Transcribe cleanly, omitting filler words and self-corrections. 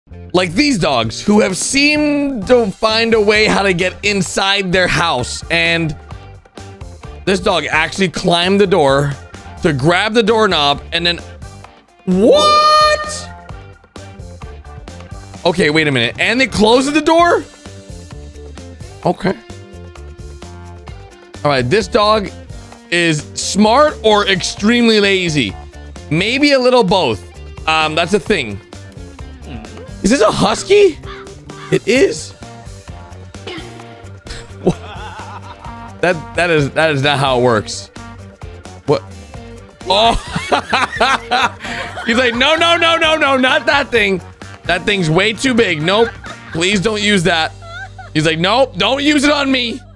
Like these dogs who have seemed to find a way how to get inside their house. And this dog actually climbed the door to grab the doorknob and then... What? Okay, wait a minute. And they closed the door? Okay. All right, this dog is smart or extremely lazy. Maybe a little both. That's a thing. Is this a husky? It is. That is not how it works. What? Oh. He's like, no, not that thing. That thing's way too big. Nope. Please don't use that. He's like, nope, don't use it on me.